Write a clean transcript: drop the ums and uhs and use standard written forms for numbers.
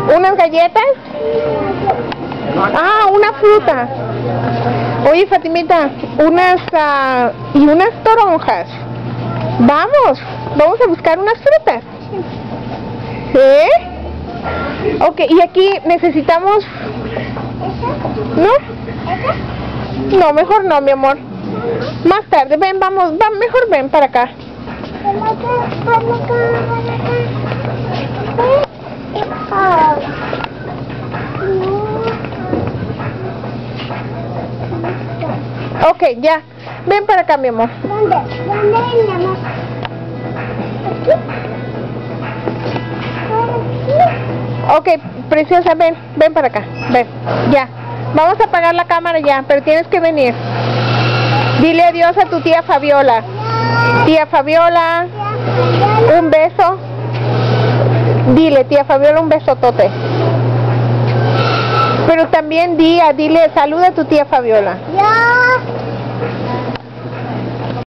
¿Unas galletas? Ah, una fruta. Oye, Fatimita, y unas toronjas. Vamos a buscar unas frutas. ¿Sí? Ok, y aquí necesitamos... ¿No? No, mejor no, mi amor. Más tarde, ven, mejor ven para acá. Ok, ya. Ven para acá, mi amor. ¿Dónde, mi amor? Ok, preciosa, ven para acá. Ven, ya. Vamos a apagar la cámara ya, pero tienes que venir. Dile adiós a tu tía Fabiola. Tía Fabiola, un beso. Dile, tía Fabiola, un besotote. Pero también dile, saluda a tu tía Fabiola. Ya.